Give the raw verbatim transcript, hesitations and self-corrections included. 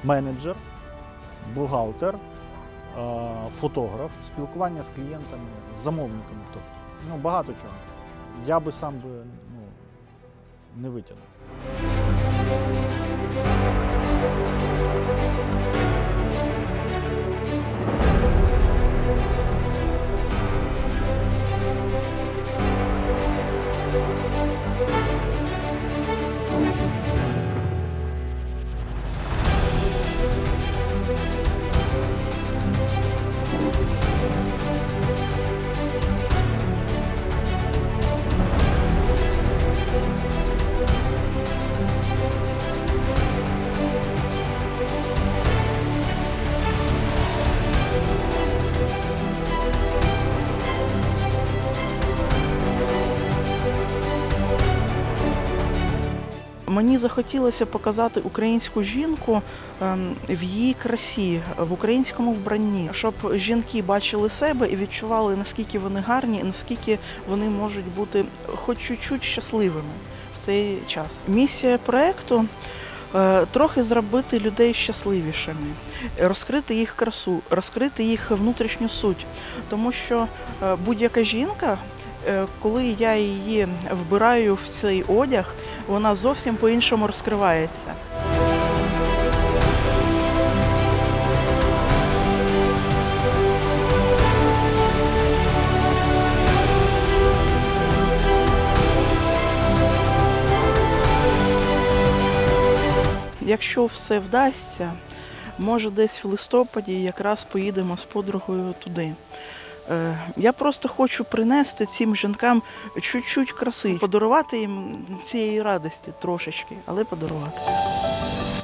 менеджер, бухгалтер, фотограф, спілкування з клієнтами, з замовниками. Тобто, ну, багато чого. Я би сам би, ну, не витягнув. Мені захотілося показати українську жінку в її красі, в українському вбранні, щоб жінки бачили себе і відчували, наскільки вони гарні, і наскільки вони можуть бути хоч чуть-чуть щасливими в цей час. Місія проєкту – трохи зробити людей щасливішими, розкрити їх красу, розкрити їх внутрішню суть. Тому що будь-яка жінка, коли я її вбираю в цей одяг, вона зовсім по-іншому розкривається. Якщо все вдасться, може десь в листопаді якраз поїдемо з подругою туди. Я просто хочу принести цим жінкам чуть-чуть краси, подарувати їм цієї радості трошечки, але подарувати.